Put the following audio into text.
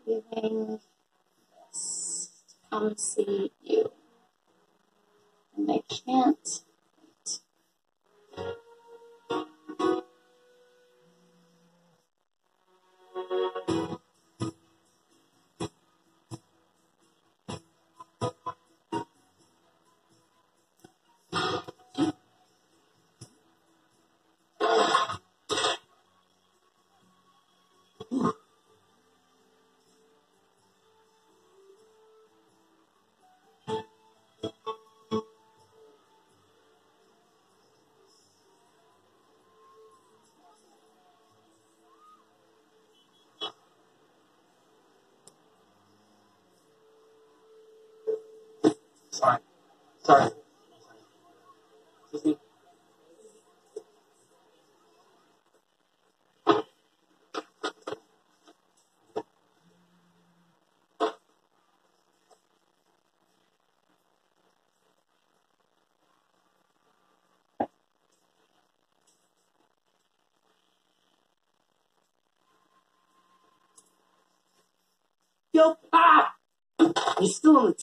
feeling this to come see you. And they can't wait. Sorry. Excuse me. Yo, Pop! You're still on the